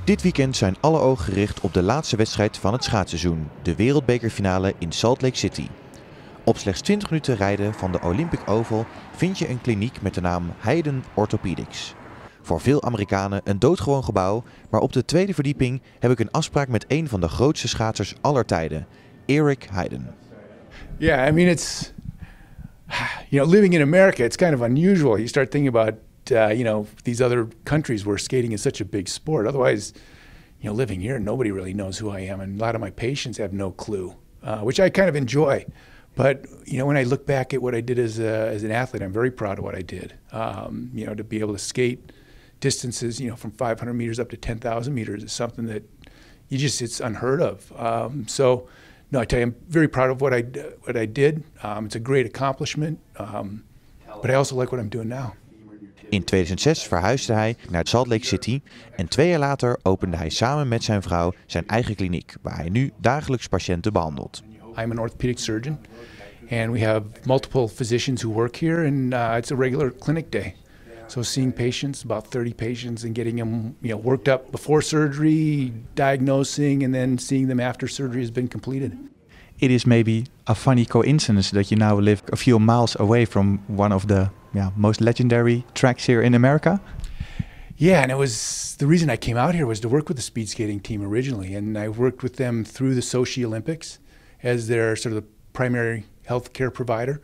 Dit weekend zijn alle ogen gericht op de laatste wedstrijd van het schaatsseizoen, de wereldbekerfinale in Salt Lake City. Op slechts 20 minuten rijden van de Olympic Oval vind je een kliniek met de naam Heiden Orthopedics. Voor veel Amerikanen een doodgewoon gebouw, maar op de tweede verdieping heb ik een afspraak met een van de grootste schaatsers aller tijden, Eric Heiden. Yeah, I mean, it's, living in America, it's kind of unusual. You start thinking about, these other countries where skating is such a big sport. Otherwise, living here, nobody really knows who I am. And a lot of my patients have no clue, which I kind of enjoy. But, when I look back at what I did as an athlete, I'm very proud of what I did. To be able to skate distances, from 500 meters up to 10,000 meters is something that it's unheard of. No, I tell you, I'm very proud of what I did. It's a great accomplishment, but I also like what I'm doing now. In 2006 verhuisde hij naar Salt Lake City en 2 jaar later opende hij samen met zijn vrouw zijn eigen kliniek, waar hij nu dagelijks patiënten behandelt. I'm an orthopedic surgeon, and we have multiple physicians who work here, and it's a regular clinic day. So seeing patients, about 30 patients, and getting them, worked up before surgery, diagnosing, and then seeing them after surgery has been completed. It is maybe a funny coincidence that you now live a few miles away from one of the most legendary tracks here in America. Yeah, and it was the reason I came out here was to work with the speed skating team originally, and I worked with them through the Sochi Olympics as their sort of the primary healthcare provider.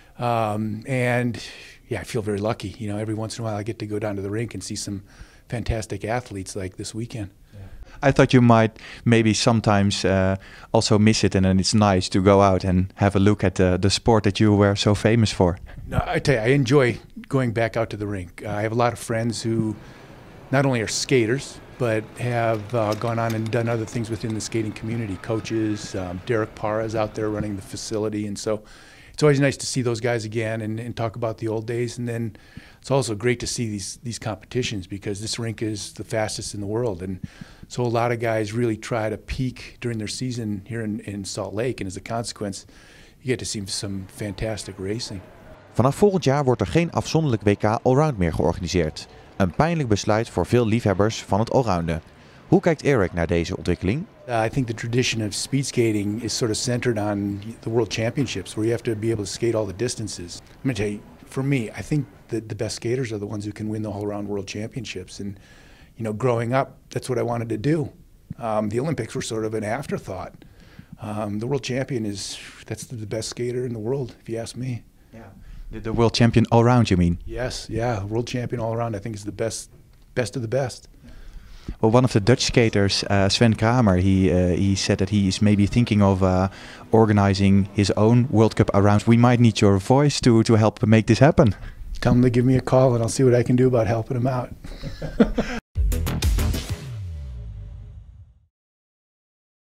I feel very lucky. Every once in a while I get to go down to the rink and see some fantastic athletes like this weekend. I thought you might maybe sometimes also miss it, and then it's nice to go out and have a look at the sport that you were so famous for. No, I tell you, I enjoy going back out to the rink. I have a lot of friends who not only are skaters, but have gone on and done other things within the skating community. Coaches, Derek Parra is out there running the facility, and so it's always nice to see those guys again and talk about the old days. And then it's also great to see these competitions, because this rink is the fastest in the world. And so a lot of guys really try to peak during their season here in Salt Lake. And as a consequence, you get to see some fantastic racing. Vanaf volgend jaar wordt er geen afzonderlijk WK Allround meer georganiseerd. Een pijnlijk besluit voor veel liefhebbers van het allrounden. Hoe kijkt Eric naar deze ontwikkeling? I think the tradition of speed skating is sort of centered on the World Championships, where you have to be able to skate all the distances. I'm going to tell you, for me, I think that the best skaters are the ones who can win the whole-round World Championships. And, growing up, that's what I wanted to do. The Olympics were sort of an afterthought. The world champion that's the best skater in the world, if you ask me. Yeah. The world champion all round, you mean? Yes, yeah, world champion all around. I think is the best of the best. Well, one of the Dutch skaters, Sven Kramer, he said that he is maybe thinking of organizing his own World Cup Allround. We might need your voice to help make this happen. Tell him to give me a call, and I'll see what I can do about helping him out.